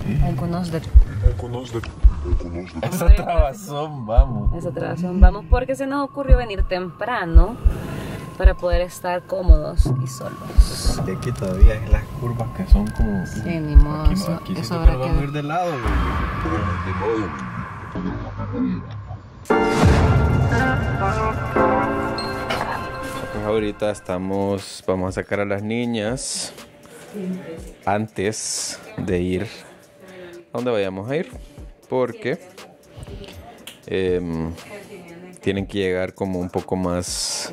Algunos de... Esa trabazón, vamos. Esa trabazón, vamos porque se nos ocurrió venir temprano para poder estar cómodos y solos. Y aquí todavía hay las curvas que son como... Sí, ni modo. Aquí Eso sí habrá vamos a ir de lado. Pues ahorita vamos a sacar a las niñas antes de ir a donde vayamos a ir, porque tienen que llegar como un poco más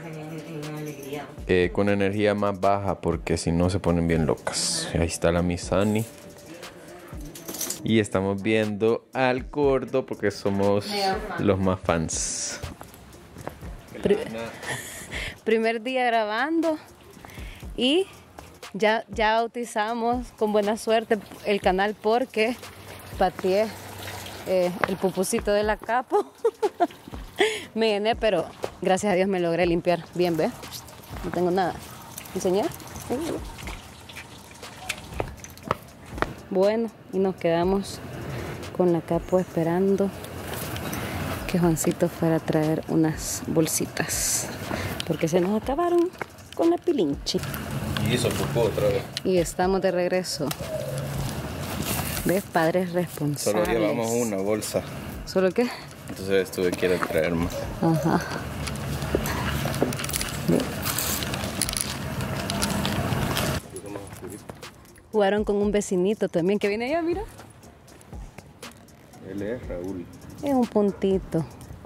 con energía más baja, porque si no se ponen bien locas. Ahí está la Misani y estamos viendo al gordo porque somos los más fans. Primer día grabando y ya bautizamos con buena suerte el canal porque pateé el pupusito de la capo. Me llené, pero gracias a Dios me logré limpiar bien, ¿ves? No tengo nada. ¿Enseñar? Bueno, y nos quedamos con la capo esperando que Juancito fuera a traer unas bolsitas porque se nos acabaron con la pilinchi. Y hizo popó otra vez. Y estamos de regreso. ¿Ves? Padres responsables. Solo llevamos una bolsa. ¿Solo qué? Entonces tuve que ir a traer más. Ajá. Bien. Jugaron con un vecinito también que viene allá, mira. Él es Raúl. Es un puntito.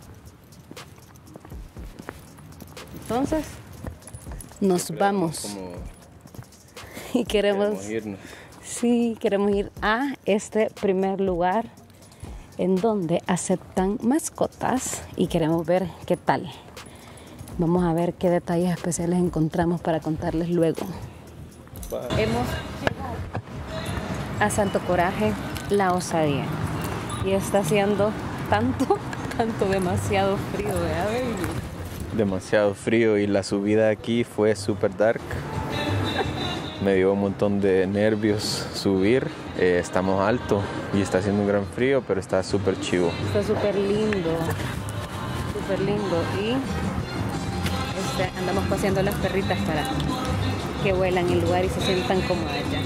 Entonces, nos vamos. Y queremos irnos. Sí, queremos ir a este primer lugar en donde aceptan mascotas y queremos ver qué tal. Vamos a ver qué detalles especiales encontramos para contarles luego. Bye. Hemos llegado a Santo Coraje, La Osadía. Y está haciendo demasiado frío, ¿verdad, baby? Demasiado frío y la subida aquí fue super dark. Me dio un montón de nervios subir. Estamos alto y está haciendo un gran frío, pero está súper chivo. Está súper lindo. Súper lindo. Y andamos paseando las perritas para que vuelan el lugar y se sientan cómodas ya.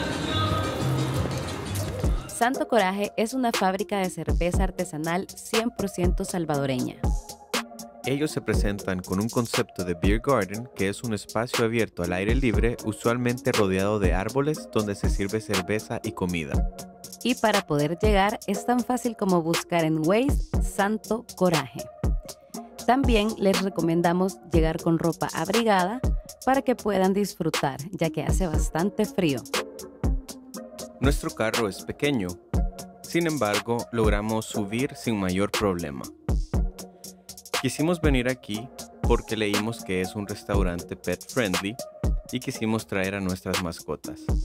Santo Coraje es una fábrica de cerveza artesanal 100% salvadoreña. Ellos se presentan con un concepto de Beer Garden, que es un espacio abierto al aire libre, usualmente rodeado de árboles, donde se sirve cerveza y comida. Y para poder llegar es tan fácil como buscar en Waze Santo Coraje. También les recomendamos llegar con ropa abrigada para que puedan disfrutar, ya que hace bastante frío. Nuestro carro es pequeño, sin embargo, logramos subir sin mayor problema. Quisimos venir aquí porque leímos que es un restaurante pet friendly y quisimos traer a nuestras mascotas. ¿De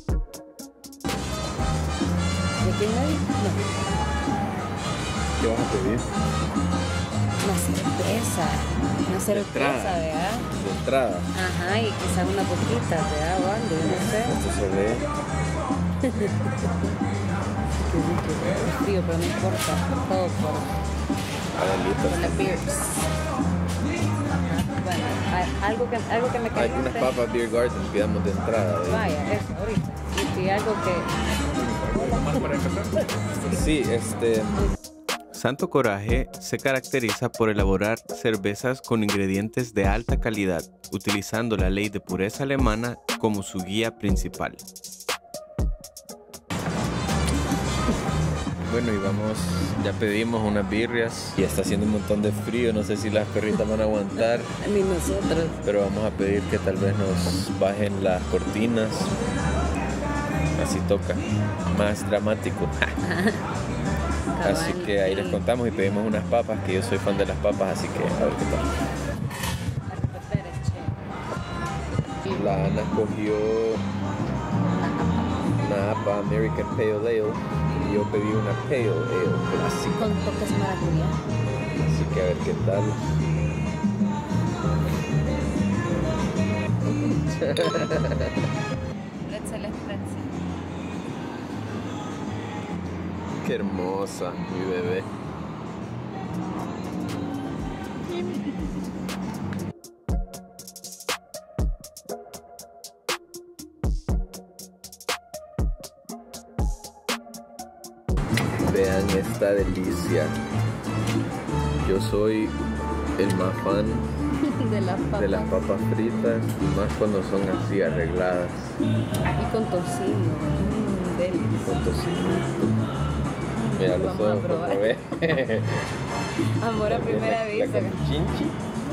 quién hay? No. ¿Qué vas a pedir? Una cerveza, ¿verdad? De entrada. Ajá, y quizás una poquita, ¿verdad? O algo, yo no sé. Esto se ve. Qué rico, es frío, pero no importa, todo por la beers. Bueno, algo que me cae. Hay unas papas Beer Garden, pidamos de entrada. Vaya, eso, ahorita. Y algo que... Sí, Santo Coraje se caracteriza por elaborar cervezas con ingredientes de alta calidad, utilizando la ley de pureza alemana como su guía principal. Bueno, y ya pedimos unas birrias y está haciendo un montón de frío, no sé si las perritas van a aguantar. Ni nosotros. Pero vamos a pedir que tal vez nos bajen las cortinas, así toca, más dramático. Así que ahí les contamos y pedimos unas papas, que yo soy fan de las papas, así que a ver qué tal. La Ana escogió una APA American Pale Ale y yo pedí una Pale Ale clásica. Con toques maracuyá. Así que a ver qué tal. Pretzel es pretzel. Qué hermosa, mi bebé. Vean esta delicia. Yo soy el más fan de las papas fritas, más cuando son así arregladas. Aquí con tocino. Delicioso. Con tocinito. Mira los Vamos a ojos, probar. bebé. Amor a primera La vista. chinchi.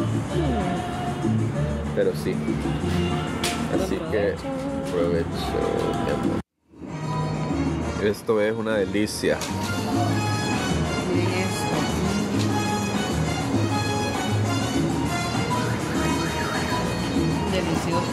Pero sí. Así que provecho, mi amor. Esto es una delicia. Miren esto. Delicioso.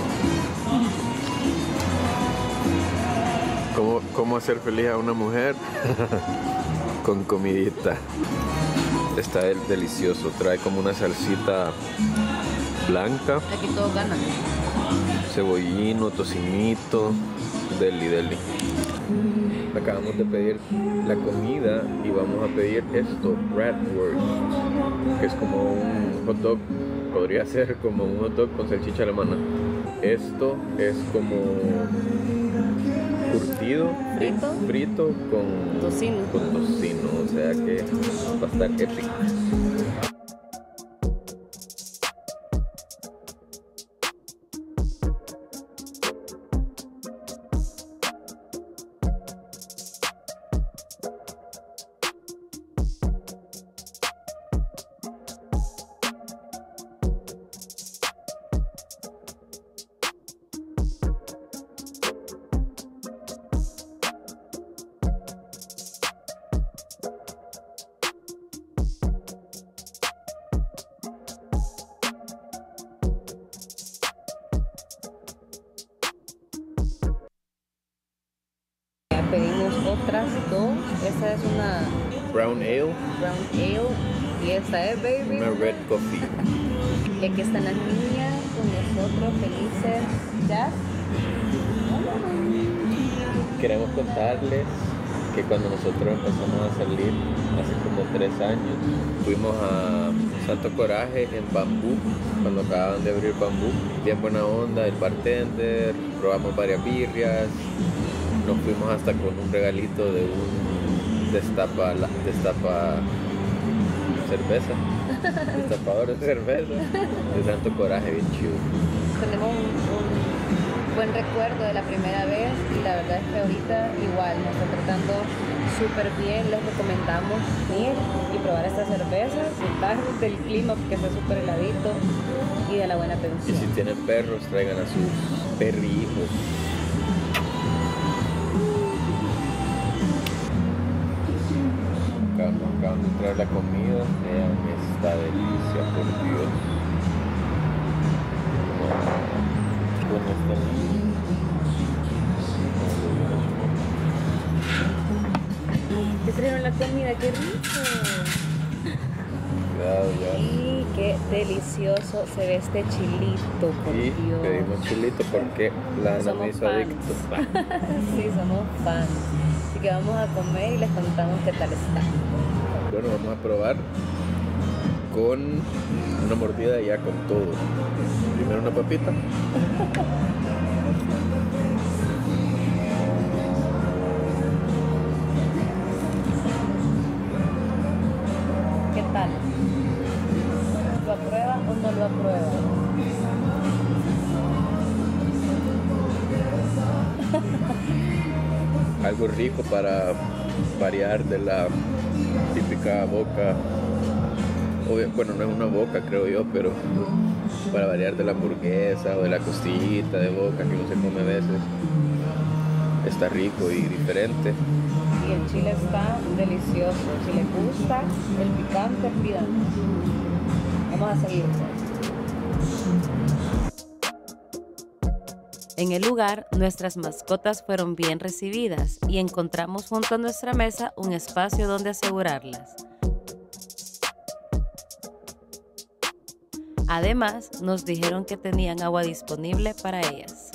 ¿Cómo hacer feliz a una mujer? Con comidita. Está delicioso. Trae como una salsita blanca. Aquí todos ganan. Cebollino, tocinito. Deli. Acabamos de pedir la comida y vamos a pedir esto, bratwurst, que es como un hot dog, podría ser como un hot dog con salchicha alemana. Esto es como curtido, frito con tocino, o sea que va a estar épico. Pedimos otras dos. Esta es una Brown ale, y esta es baby. una red coffee. Y aquí están las niñas con nosotros felices. ¿Ya? Queremos contarles que cuando nosotros empezamos a salir hace como 3 años, fuimos a Santo Coraje en Bambú, cuando acababan de abrir Bambú. Bien buena onda, el bartender, probamos varias birrias, nos fuimos hasta con un regalito de un destapador de cerveza de Santo Coraje, bien chido. Tenemos un buen recuerdo de la primera vez y la verdad es que ahorita igual nos está tratando súper bien. Les recomendamos ir y probar estas cervezas, disfrutar del clima porque está súper heladito y de la buena Y atención. si tienen perros, traigan a sus perrijos. Acaban de traer la comida. Vean esta delicia, por Dios. Bueno, ¿Te trajeron la comida? ¡Qué rico! cuidado ya. Y qué delicioso se ve este chilito, por Y Dios. pedimos chilito porque la Ana Somos me hizo fans. adicto. Sí, somos fans. Así que vamos a comer y les contamos qué tal está. Bueno, vamos a probar con una mordida ya con todo. Primero una papita. ¿Qué tal? ¿Lo aprueba o no lo aprueba? Algo rico para variar de la típica boca. Bueno, no es una boca, creo yo, pero para variar de la hamburguesa o de la costillita de boca que uno se come a veces. Está rico y diferente. Y el chile está delicioso. Si les gusta el picante, pidan. Vamos a seguir. En el lugar, nuestras mascotas fueron bien recibidas y encontramos junto a nuestra mesa un espacio donde asegurarlas. Además, nos dijeron que tenían agua disponible para ellas.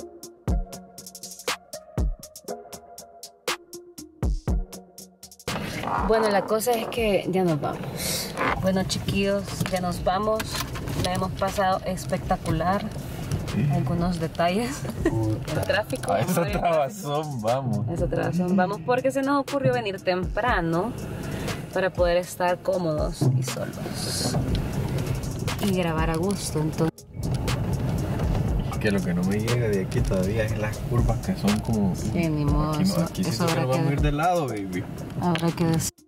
Bueno, la cosa es que ya nos vamos. Bueno, chiquillos, ya nos vamos. La hemos pasado espectacular. Algunos detalles. El tráfico. A esa trabazón vamos. A esa trabazón vamos porque se nos ocurrió venir temprano para poder estar cómodos y solos y grabar a gusto. Entonces, Que lo que no me llega de aquí todavía es las curvas que son como... sí, ni modo. Aquí sí eso que habrá no vamos a ir de lado, baby. habrá que decir.